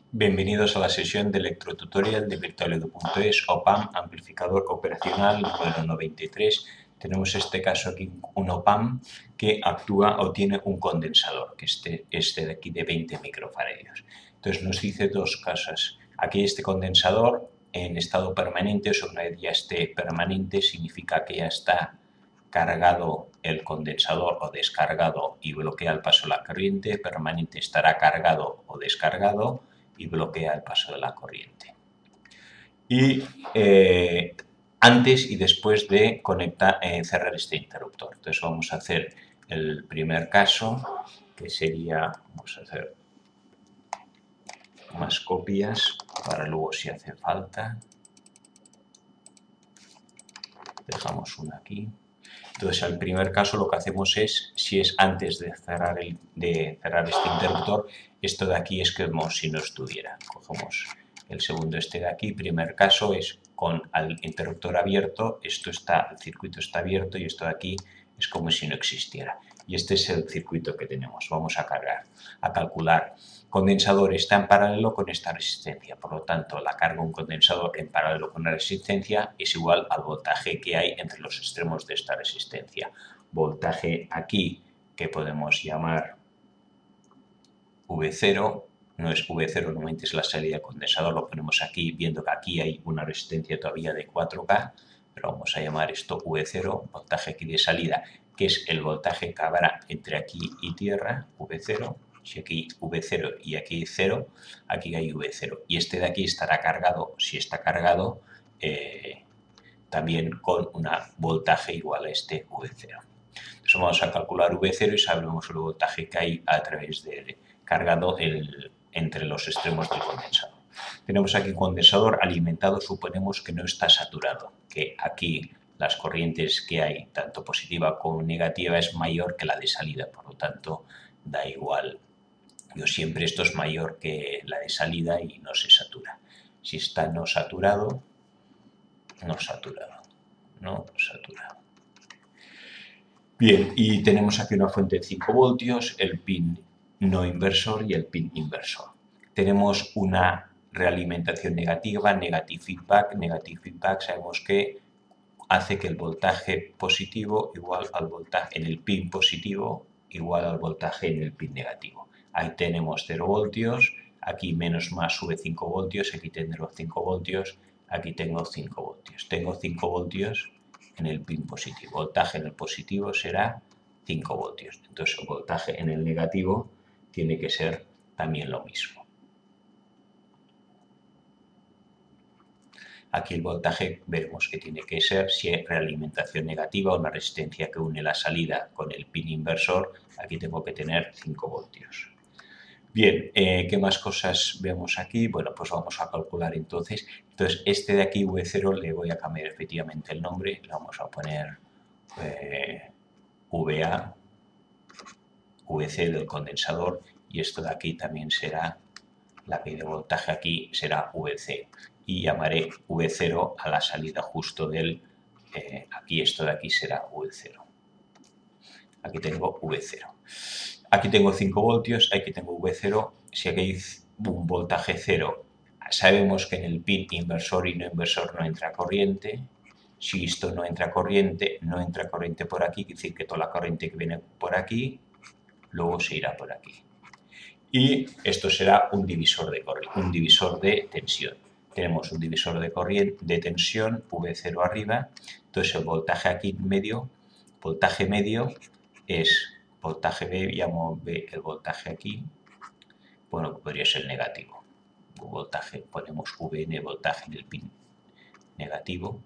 Bienvenidos a la sesión de electrotutorial de virtualedu.es OPAMP amplificador operacional número 93. Tenemos este caso aquí un OPAMP que actúa o tiene un condensador, que este de aquí de 20 microfaradios. Entonces nos dice dos cosas. Aquí este condensador en estado permanente, o sea, una vez ya esté permanente, significa que ya está cargado el condensador o descargado y bloquea el paso de la corriente. Permanente estará cargado o descargado y bloquea el paso de la corriente. Y antes y después de cerrar este interruptor. Entonces vamos a hacer el primer caso, que sería, vamos a hacer más copias para luego si hace falta. Dejamos una aquí. Entonces, al primer caso lo que hacemos es, si es antes de cerrar este interruptor, esto de aquí es como si no estuviera. Cogemos el segundo este de aquí, primer caso es con el interruptor abierto, el circuito está abierto y esto de aquí es como si no existiera. Y este es el circuito que tenemos. Vamos a calcular. Condensador está en paralelo con esta resistencia, por lo tanto la carga de un condensador en paralelo con la resistencia es igual al voltaje que hay entre los extremos de esta resistencia. Voltaje aquí que podemos llamar V0, no es V0, normalmente es la salida del condensador, lo ponemos aquí viendo que aquí hay una resistencia todavía de 4K, pero vamos a llamar esto V0, voltaje aquí de salida, que es el voltaje que habrá entre aquí y tierra, V0. Si aquí V0 y aquí 0, aquí hay V0. Y este de aquí estará cargado, si está cargado, también con un voltaje igual a este V0. Entonces vamos a calcular V0 y sabemos el voltaje que hay a través del cargado entre los extremos del condensador. Tenemos aquí un condensador alimentado, suponemos que no está saturado, que aquí las corrientes que hay, tanto positiva como negativa, es mayor que la de salida, por lo tanto da igual. Yo siempre esto es mayor que la de salida y no se satura. Si está no saturado, no saturado, no saturado. Bien, y tenemos aquí una fuente de 5 voltios, el pin no inversor y el pin inversor. Tenemos una realimentación negativa, negative feedback. Negative feedback sabemos que hace que el voltaje positivo igual al voltaje en el pin positivo igual al voltaje en el pin negativo. Ahí tenemos 0 voltios, aquí menos más sube 5 voltios, aquí tendré 5 voltios, aquí tengo 5 voltios. Tengo 5 voltios en el pin positivo. Voltaje en el positivo será 5 voltios. Entonces el voltaje en el negativo tiene que ser también lo mismo. Aquí el voltaje veremos que tiene que ser, si hay realimentación negativa o una resistencia que une la salida con el pin inversor, aquí tengo que tener 5 voltios. Bien, ¿qué más cosas vemos aquí? Bueno, pues vamos a calcular entonces. Entonces, este de aquí, V0, le voy a cambiar efectivamente el nombre. Le vamos a poner VA, VC del condensador, y esto de aquí también será, la que de voltaje aquí será VC. Y llamaré V0 a la salida justo del, aquí esto de aquí será V0. Aquí tengo V0. Aquí tengo 5 voltios, aquí tengo V0. Si aquí hay un voltaje 0, sabemos que en el pin inversor y no inversor no entra corriente. Si esto no entra corriente por aquí, quiere decir que toda la corriente que viene por aquí, luego se irá por aquí. Y esto será un divisor de corriente, un divisor de tensión. Tenemos un divisor de corriente, de tensión, V0 arriba. Entonces el voltaje aquí medio, voltaje medio es voltaje B, llamo B el voltaje aquí, bueno, podría ser negativo. Voltaje, ponemos Vn, voltaje en el pin negativo.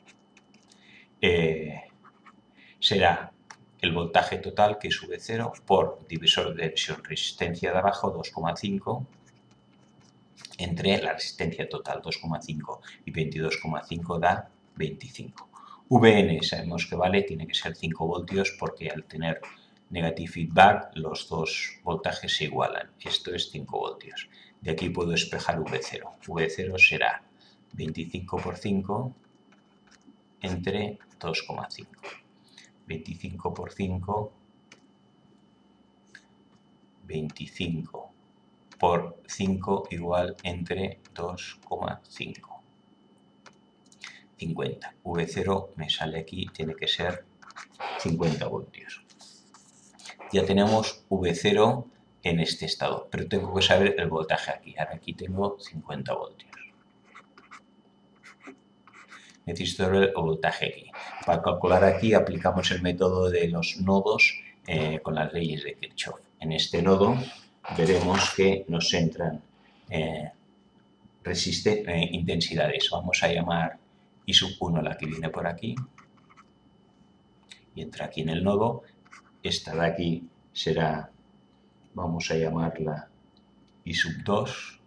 Será el voltaje total, que es V0, por divisor de tensión, resistencia de abajo 2,5, entre la resistencia total 2,5 y 22,5 da 25. Vn sabemos que vale, tiene que ser 5 voltios porque al tener negative feedback los dos voltajes se igualan. Esto es 5 voltios. De aquí puedo despejar V0. V0 será 25 por 5 entre 2,5. 25 por 5, 25 por 5 igual entre 2,5. 50. V0 me sale aquí, tiene que ser 50 voltios. Ya tenemos V0 en este estado, pero tengo que saber el voltaje aquí. Ahora aquí tengo 50 voltios. Necesito saber el voltaje aquí. Para calcular aquí aplicamos el método de los nodos con las leyes de Kirchhoff. En este nodo veremos que nos entran intensidades. Vamos a llamar I1 la que viene por aquí y entra aquí en el nodo. Esta de aquí será, vamos a llamarla I2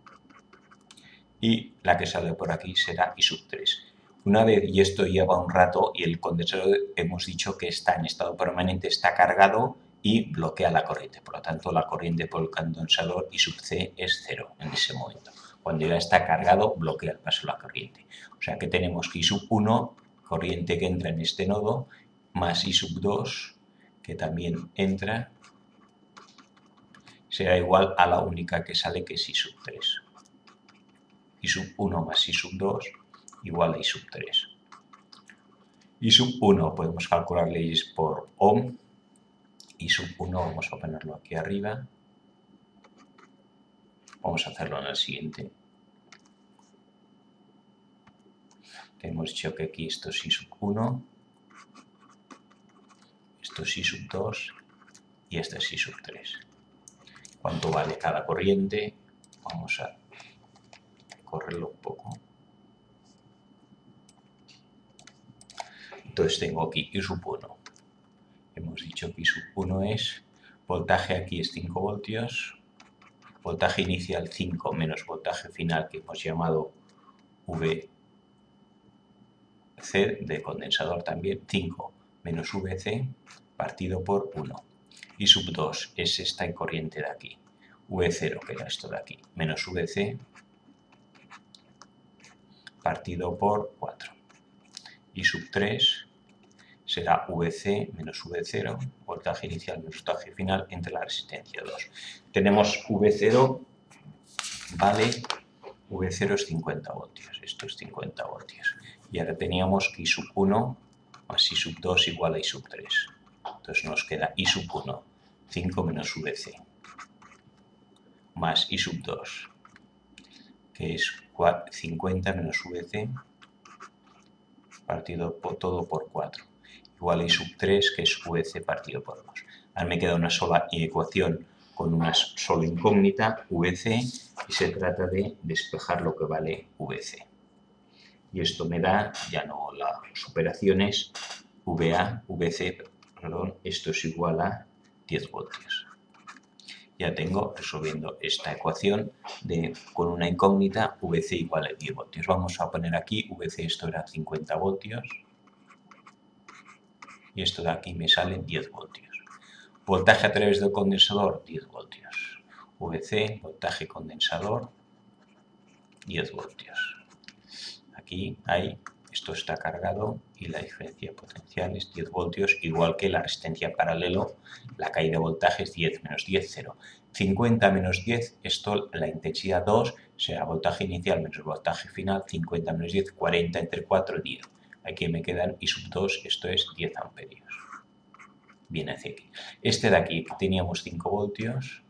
y la que sale por aquí será I3. Una vez, y esto lleva un rato, y el condensador hemos dicho que está en estado permanente, está cargado y bloquea la corriente. Por lo tanto, la corriente por el condensador I(C) es 0 en ese momento. Cuando ya está cargado, bloquea el paso de la corriente. O sea que tenemos que I1, corriente que entra en este nodo, más I2, que también entra, será igual a la única que sale, que es I3. I1 más I2 igual a I3. I1 podemos calcular leyes por ohm. I1 vamos a ponerlo aquí arriba. Vamos a hacerlo en el siguiente. Hemos dicho que aquí esto es I1, esto es I2 y este es I3. ¿Cuánto vale cada corriente? Vamos a correrlo un poco. Entonces tengo aquí I1. Hemos dicho que I1 es, voltaje aquí es 5 voltios, voltaje inicial 5 menos voltaje final que hemos llamado VC de condensador también, 5 menos VC partido por 1. I2 es esta corriente de aquí, V0 que era esto de aquí, menos VC partido por 4. I3 será VC menos V0, voltaje inicial menos voltaje final entre la resistencia 2. Tenemos V0, vale, V0 es 50 voltios, esto es 50 voltios. Y ahora teníamos que I1 más I2 igual a I3. Entonces nos queda I1, 5 menos VC, más I2, que es 50 menos VC, partido por todo por 4. Igual a I3, que es VC partido por 2. Ahora me queda una sola ecuación con una sola incógnita, VC, y se trata de despejar lo que vale VC. Y esto me da, ya no las operaciones, esto es igual a 10 voltios. Ya tengo, resolviendo esta ecuación, con una incógnita, VC igual a 10 voltios. Vamos a poner aquí, VC esto era 50 voltios. Y esto de aquí me sale 10 voltios. Voltaje a través del condensador, 10 voltios. VC, voltaje condensador, 10 voltios. Aquí hay, esto está cargado y la diferencia potencial es 10 voltios, igual que la resistencia paralelo, la caída de voltaje es 10 menos 10, 0. 50 menos 10, esto, la intensidad 2, será voltaje inicial menos voltaje final, 50 menos 10, 40 entre 4, 10. Aquí me quedan I2, esto es 10 amperios. Viene hacia aquí. Este de aquí teníamos 5 voltios.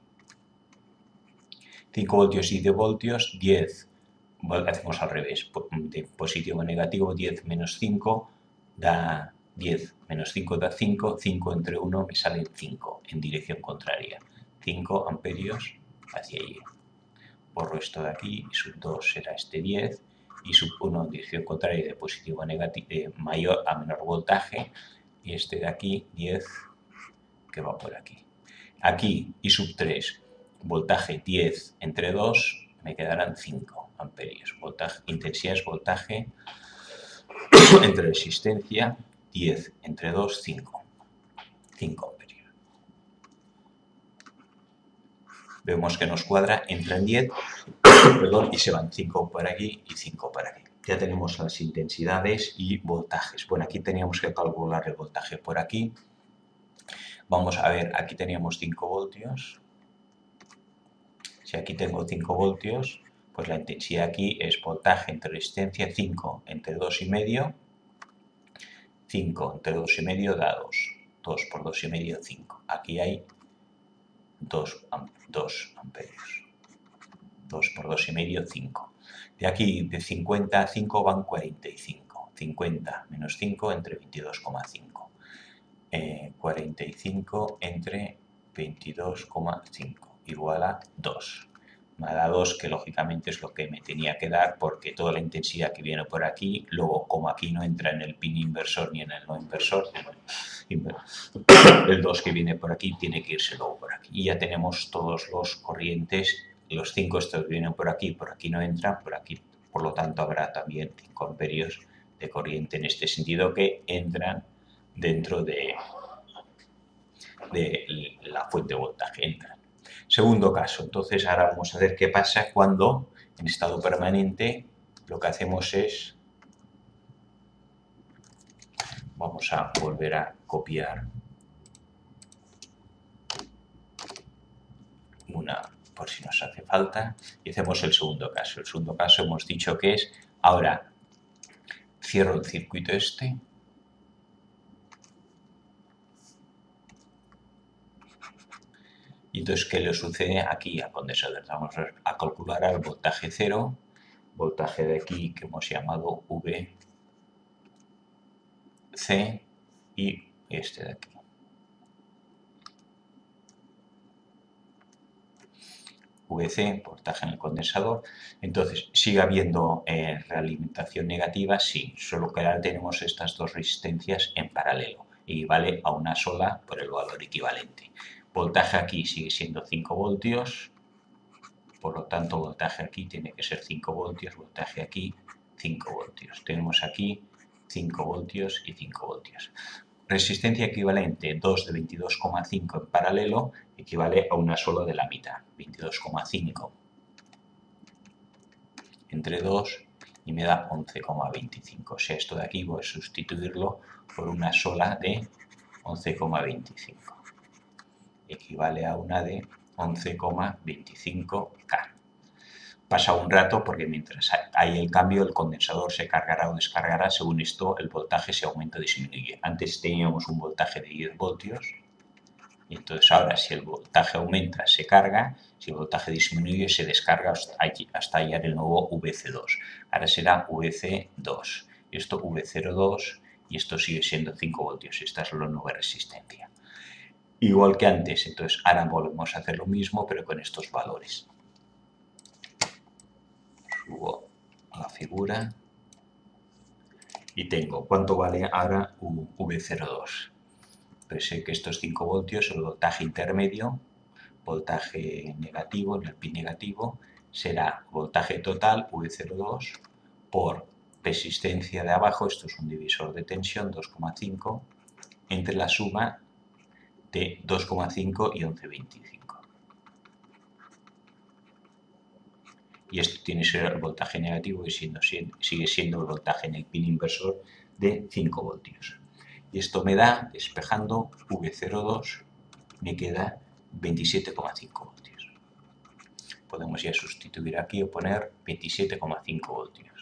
5 voltios y 10 voltios, 10. Hacemos al revés, de positivo a negativo, 10 menos 5 da 10, menos 5 da 5, 5 entre 1 me sale 5 en dirección contraria. 5 amperios hacia allí. Borro esto de aquí, I2 será este 10. I1 en dirección contraria de positivo a negativo, de mayor a menor voltaje, y este de aquí 10 que va por aquí. Aquí I3, voltaje 10 entre 2, me quedarán 5 amperios. Voltaje, intensidad es voltaje entre resistencia, 10 entre 2, 5. 5 amperios. Vemos que nos cuadra, entran 10, perdón, y se van 5 por aquí y 5 por aquí. Ya tenemos las intensidades y voltajes. Bueno, aquí teníamos que calcular el voltaje por aquí. Vamos a ver, aquí teníamos 5 voltios. Si aquí tengo 5 voltios, pues la intensidad aquí es voltaje entre resistencia 5 entre 2,5, 5 entre 2,5 da 2, 2 por 2,5, 5. Aquí hay 2 amperios, 2 por 2,5, 5. De aquí, de 50 a 5 van 45, 50 menos 5 entre 22,5. 45 entre 22,5 igual a 2. Me ha dado 2, que lógicamente es lo que me tenía que dar, porque toda la intensidad que viene por aquí, luego como aquí no entra en el pin inversor ni en el no inversor, el 2 que viene por aquí tiene que irse luego por aquí. Y ya tenemos todos los corrientes, los 5 estos vienen por aquí no entran, por aquí, por lo tanto habrá también 5 amperios de corriente en este sentido que entran dentro de la fuente de voltaje, entran. Segundo caso, entonces ahora vamos a ver qué pasa cuando en estado permanente lo que hacemos es, vamos a volver a copiar una por si nos hace falta y hacemos el segundo caso. El segundo caso hemos dicho que es, ahora cierro el circuito este, y entonces, ¿qué le sucede aquí al condensador? Vamos a calcular el voltaje 0, voltaje de aquí que hemos llamado VC y este de aquí. VC, voltaje en el condensador. Entonces, ¿sigue habiendo realimentación negativa? Sí, solo que ahora tenemos estas dos resistencias en paralelo. Equivale a una sola por el valor equivalente. Voltaje aquí sigue siendo 5 voltios, por lo tanto voltaje aquí tiene que ser 5 voltios, voltaje aquí 5 voltios. Tenemos aquí 5 voltios y 5 voltios. Resistencia equivalente 2 de 22,5 en paralelo equivale a una sola de la mitad, 22,5 entre 2 y me da 11,25. O sea, esto de aquí voy a sustituirlo por una sola de 11,25. Equivale a una de 11,25K. Pasa un rato porque mientras hay el cambio el condensador se cargará o descargará, según esto el voltaje se aumenta o disminuye. Antes teníamos un voltaje de 10 voltios y entonces ahora si el voltaje aumenta se carga, si el voltaje disminuye se descarga hasta hallar el nuevo VC2. Ahora será VC2 y esto VC2 y esto sigue siendo 5 voltios y esta es la nueva resistencia. Igual que antes, entonces ahora volvemos a hacer lo mismo pero con estos valores. Subo la figura y tengo cuánto vale ahora V02. Pues sé que estos 5 voltios, el voltaje intermedio, voltaje negativo, en el pin negativo, será voltaje total V02 por resistencia de abajo, esto es un divisor de tensión, 2,5, entre la suma de 2,5 y 11,25. Y esto tiene que ser el voltaje negativo que sigue siendo el voltaje en el pin inversor de 5 voltios. Y esto me da, despejando V02, me queda 27,5 voltios. Podemos ya sustituir aquí o poner 27,5 voltios.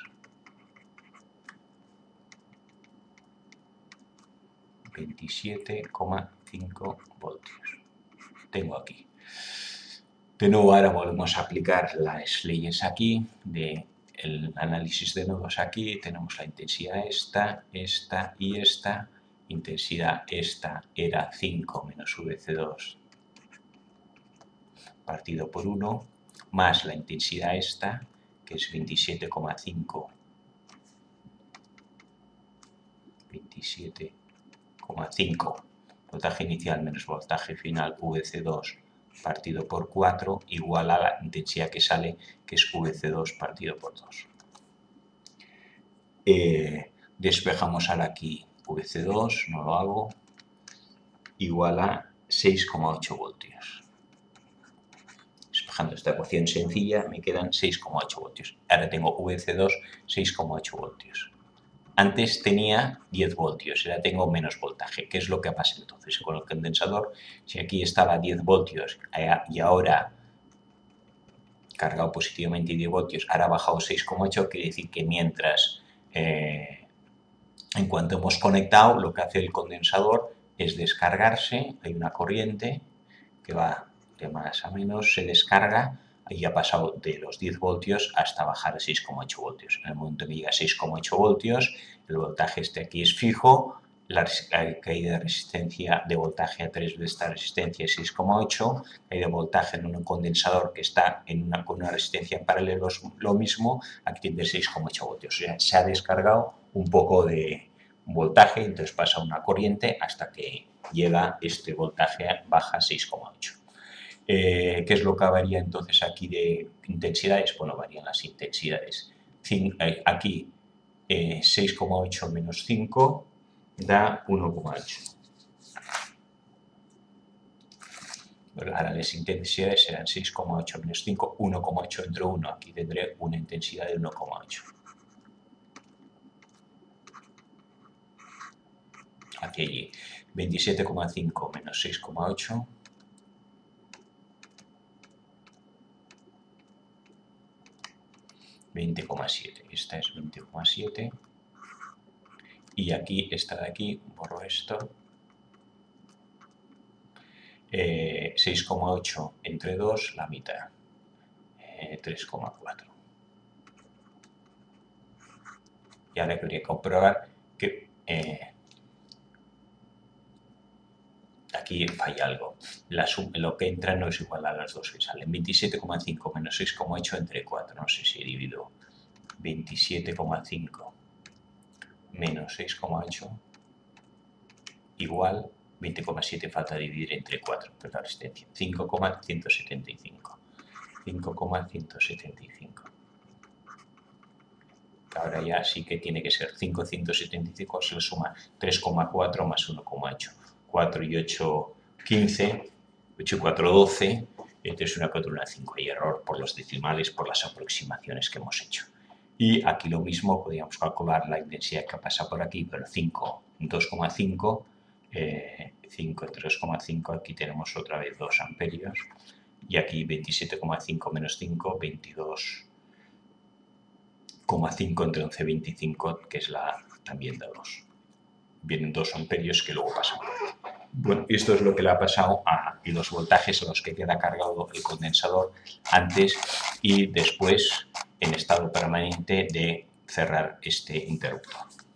27,5 voltios. Tengo aquí. De nuevo ahora volvemos a aplicar las leyes aquí, del análisis de nodos aquí, tenemos la intensidad esta y esta, intensidad esta era 5 menos VC2 partido por 1, más la intensidad esta, que es 27,5, 27,5, voltaje inicial menos voltaje final VC2 partido por 4 igual a la intensidad que sale, que es VC2 partido por 2. Despejamos ahora aquí VC2, no lo hago, igual a 6,8 voltios. Despejando esta ecuación sencilla me quedan 6,8 voltios. Ahora tengo VC2 6,8 voltios. Antes tenía 10 voltios, ahora tengo menos voltaje. ¿Qué es lo que pasa entonces con el condensador? Si aquí estaba 10 voltios y ahora cargado positivamente 10 voltios, ahora ha bajado 6,8, quiere decir que mientras, en cuanto hemos conectado, lo que hace el condensador es descargarse, hay una corriente que va de más a menos, se descarga y ha pasado de los 10 voltios hasta bajar a 6,8 voltios. En el momento que llega a 6,8 voltios, el voltaje aquí es fijo, la caída de resistencia de voltaje a 3 de esta resistencia es 6,8, caída de voltaje en un condensador que está con una resistencia en paralelo es lo mismo, aquí tiene 6,8 voltios. O sea, se ha descargado un poco de voltaje, entonces pasa una corriente hasta que llega este voltaje, baja a 6,8. ¿Qué es lo que varía entonces aquí de intensidades? Bueno, varían las intensidades. Aquí 6,8 menos 5 da 1,8. Ahora las intensidades serán 6,8 menos 5, 1,8 entre 1. Aquí tendré una intensidad de 1,8. Aquí allí. 27,5 menos 6,8. 20,7. Esta es 20,7. Y aquí, esta de aquí, borro esto. 6,8 entre 2, la mitad. 3,4. Y ahora quería comprobar que aquí falla algo. Lo que entra no es igual a las dos que salen. 27,5 menos 6,8 entre 4. No sé si divido 27,5 menos 6,8 igual 20,7 falta dividir entre 4, pues la resistencia, 5,175. 5,175. Ahora ya sí que tiene que ser 5,175, se le suma 3,4 más 1,8. 4 y 8, 15. 8 y 4, 12. Entonces una 4 y una 5. Hay error por los decimales, por las aproximaciones que hemos hecho. Y aquí lo mismo, podríamos calcular la intensidad que pasa por aquí, pero 5, 2,5. 5 entre 2,5, aquí tenemos otra vez 2 amperios. Y aquí 27,5 menos 5, 22,5 entre 11,25, que es también de 2. Vienen 2 amperios que luego pasan. Bueno, esto es lo que le ha pasado y los voltajes a los que queda cargado el condensador antes y después en estado permanente de cerrar este interruptor.